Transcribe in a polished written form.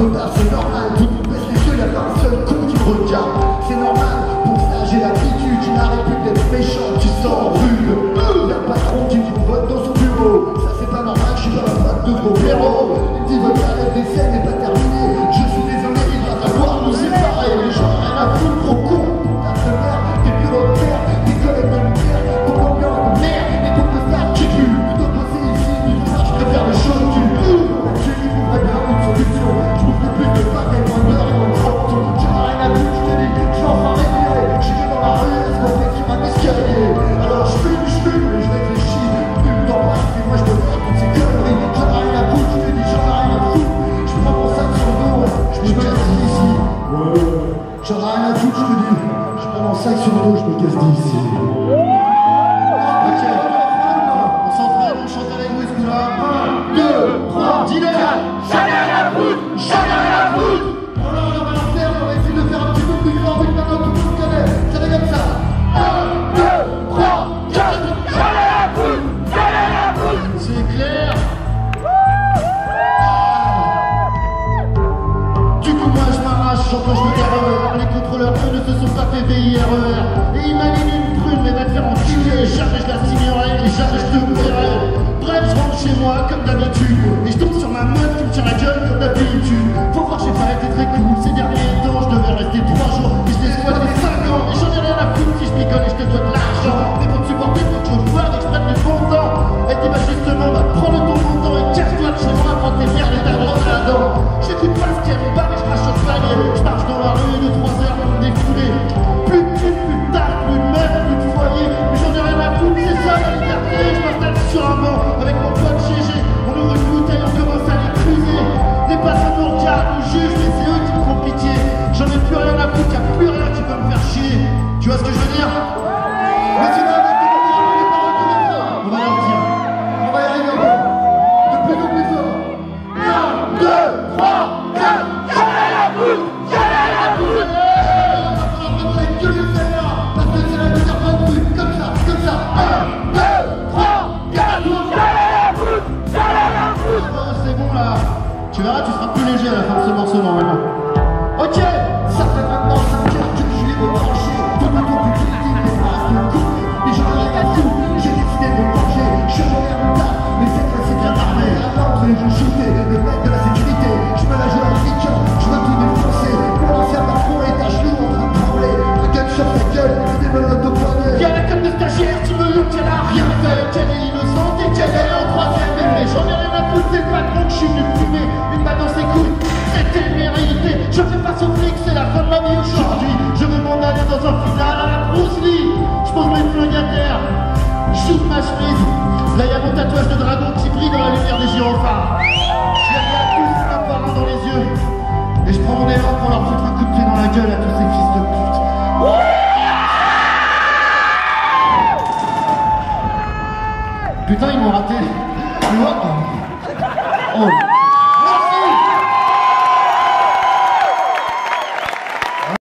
retard, c'est normal. Tout le monde baisse les yeux, y'a pas un seul con qui me regarde. C'est normal, pour ça j'ai l'habitude. Tu n'arrêtes plus d'être méchant, tu sens rude. Y'a le patron qui vous vote dans son bureau. Ça c'est pas normal, je suis pas la boîte de gros héros. Il dit votre carrière d'essai n'est pas terminée. Je suis désolé, il va falloir nous séparer. Les gens rien à foutre, gros con. Putain de merde, tes bureaux de terre, tes collègues militaires, ton ambiance de merde, et ton costard qui pue. Plutôt que bosser ici, du tout ça, je préfère le show du cul. Je lui trouverai bien une solution. Je vous fais plus de pain et moins d'heures et moins de faute. J'en ai rien à foutre, je te dis, je suis enfin réveillé. Je suis dans la rue, est-ce qu'on fait sur un escalier? Alors je fume, mais je réfléchis. Plus le temps passe, et moi je me fais toutes ces conneries. J'en ai rien à foutre, je te dis, j'en ai rien à foutre. Je prends mon sac sur le dos, je me casse d'ici. J'en ai rien à foutre, je te dis. Je prends mon sac sur le dos, je me casse d'ici. Ok, on s'entraîne, on chante avec nous, est-ce que là 1, 2, 3, dis-le. J'en ai rien à foutre, j'en ai rien à foutre. Alors on va la faire, on va essayer de faire un petit peu plus fort, mais maintenant tout le monde connaît. Ça va comme ça. 1, 2, 3, 4, j'en ai rien à foutre, j'en ai rien à foutre. C'est clair. Du coup moi je m'arrache, j'entends je me terreur. Les contrôleurs eux ne se sont pas fait VIRER. Et ils m'alignent une prune mais va te faire enculer. Jamais je la signerai et jamais je te paierai. Bref je rentre chez moi comme d'habitude. Et je tombe sur ma meuf qui me tire la gueule comme d'habitude. Faut voir j'ai pas été très cool ces derniers temps. Je devais rester 3 jours et je l'ai squatté 5 ans. Et j'en ai rien à foutre si je picole et je te dois de l'argent. Mais pour te supporter faut que je vois et que je prenne du bon temps. Elle dit bah justement bah prends le ton bon temps et casse-toi de chez moi. Prends tes merdes et ta brosse à la dent. J'écoute pas ce qu'elle me bat mais je crache au palier. Je marche dans la rue de 3 heures pour me défouler. Plus de cul, plus de taf, plus de meuf, plus de foyer. Mais j'en ai rien à foutre, c'est ça la liberté. Je m'installe sur un banc avec mon pote GG. On ouvre une bouteille, on commence à les cruiser. Les passants nous regardent, nous jugent, mais c'est eux qui me font pitié. J'en ai plus rien à foutre, y'a plus rien qui peut me faire chier. Tu vois ce que je veux dire? Mais tu vas arrêter de dire les paroles de mes frères. On va leur dire. On va y arriver. De plus en plus fort. 1, 2, 3, 4, j'en ai rien à foutre, j'en ai rien à foutre. Comme ça. 1, 2, 3, 4, j'en ai rien à foutre, j'en ai rien à foutre. C'est bon là. Tu verras, tu seras plus léger à la fin de ce morceau normalement. Ok. Ça fait maintenant 5 heures que je suis rebranché. Tout le temps plus critique, les phrases de coupe. Et j'en ai rien à foutre. J'ai décidé de me venger. Je suis revenu à mon taf, mais cette fois c'est bien armé. À l'ordre, les gens shootés, les mecs de la sécurité. Je me la joue à la liqueur, je veux tout défoncer. Pour l'ancien patron et ta genou en train de trembler. Un gun sur ta gueule, des menottes au poignet. Y'a la comme de stagiaire, tu me loues qu'elle a rien fait. Qu'elle est innocente et qu'elle est en 3ème degré. J'en ai rien à foutre, c'est le patron que je suis venu fumer. Une balle dans ses couilles, c'était mérité. Je fais face au flic, c'est la fin de ma vie aujourd'hui. Je veux m'en aller dans un final à la Bruce Lee. Je pose mes flingues à terre, j'ouvre ma chemise. Là y'a mon tatouage de dragon qui brille dans la lumière des gyrophares. Je les regarde tous un par un dans les yeux. Et je prends mon élan pour leur foutre un coup de pied dans la gueule à tous ces fils de pute. Putain, ils m'ont raté.